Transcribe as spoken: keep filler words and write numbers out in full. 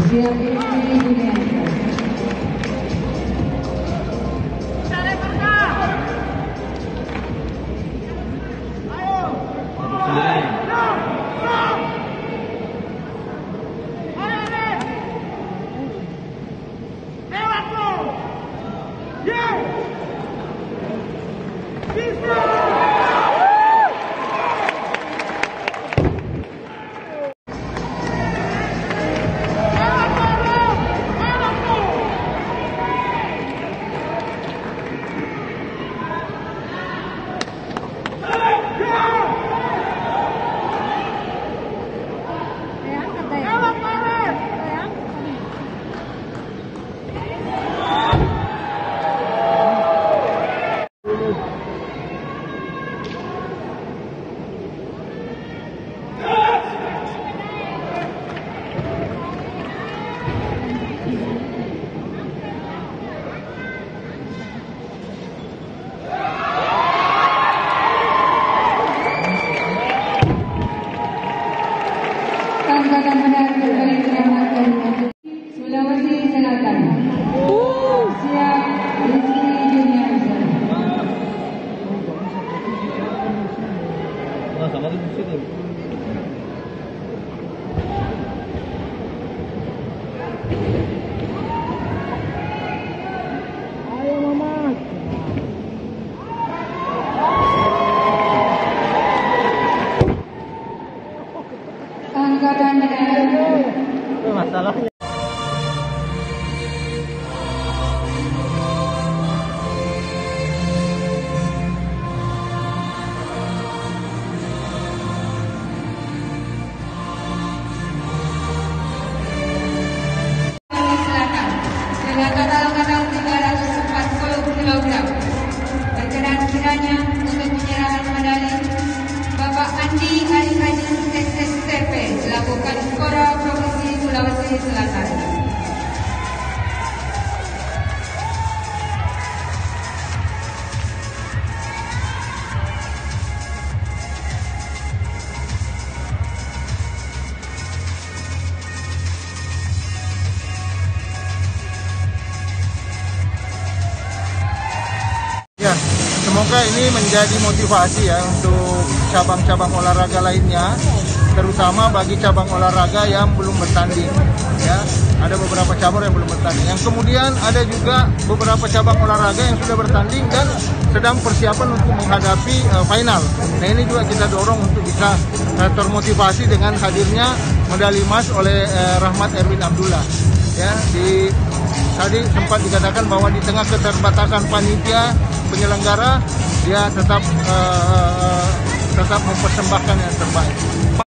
Siap Rizky Juniansyah. Angkatan medali terbaik Rahmat Sulawesi Selatan. Siap Rizky Juniansyah. Ayo Mama. Angkatan medali. Masalahnya. Selatan dengan total angkatan tiga ratus empat puluh kilogram. Berkenan kiranya untuk penyerahan medali Bapak Andi Arifadi S S T P selaku Kadipora Provinsi Sulawesi Selatan. Ya, semoga ini menjadi motivasi ya untuk cabang-cabang olahraga lainnya, terutama bagi cabang olahraga yang belum bertanding. Ya, ada beberapa cabang yang belum bertanding. Yang kemudian ada juga beberapa cabang olahraga yang sudah bertanding dan sedang persiapan untuk menghadapi uh, final. Nah, ini juga kita dorong untuk bisa uh, termotivasi dengan hadirnya medali emas oleh uh, Rahmat Erwin Abdullah. Ya, di tadi sempat dikatakan bahwa di tengah keterbatasan panitia penyelenggara, dia tetap uh, tetap mempersembahkan yang terbaik.